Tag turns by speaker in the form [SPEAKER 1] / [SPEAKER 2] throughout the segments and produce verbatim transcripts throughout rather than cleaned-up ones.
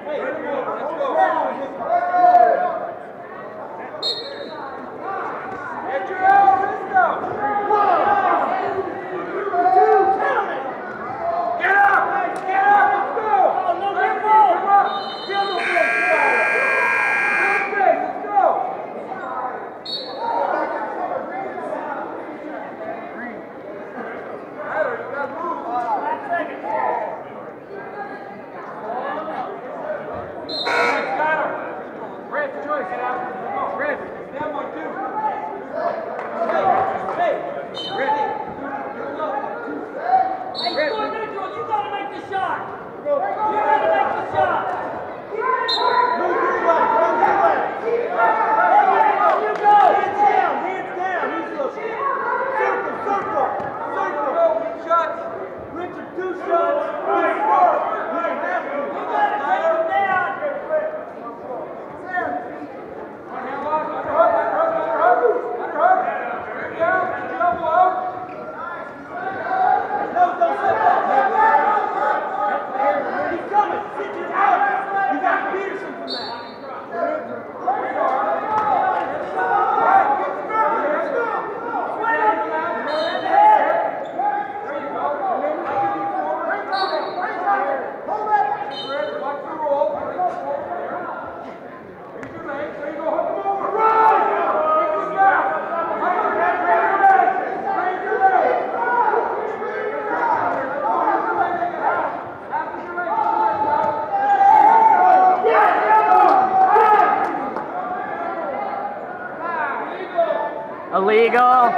[SPEAKER 1] Illegal.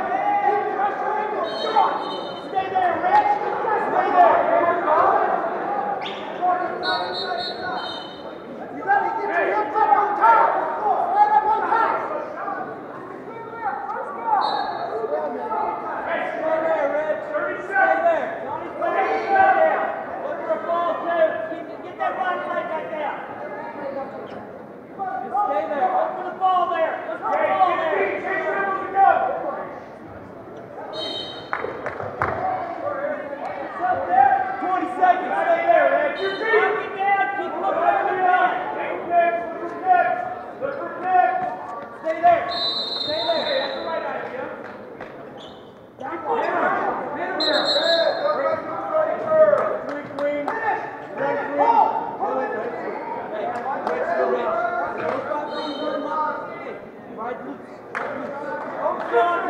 [SPEAKER 2] Stay there, Rich. Stay there. You gotta get your hips up on top. Stand up on top. Stay there, Rich. Stay there. Johnny, stay there. Look for a ball, too. Get that body leg back down. Just stay there. Look for the ball there. Look for the ball there. twenty seconds, stay there, Ed. You're deep. Lock it down, keep looking over the line. Look for next, look for next. Stay there, stay there. That's the right idea. Down one. Hit him here. Three queen. One queen. Hold it. Hey, Rich, go Rich. Those five things are not. Hey, ride loose. Ride loose. Oh, John,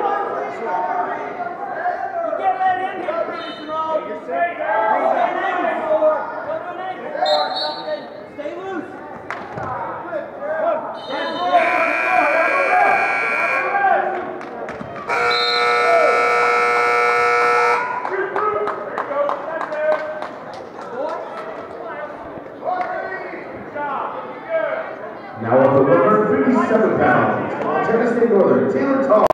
[SPEAKER 2] you can't let him hit Peterson all. You're safe. Stay loose.
[SPEAKER 3] Now up the winner, fifty-seven pounds, Montana State Northern, Taylor Tall.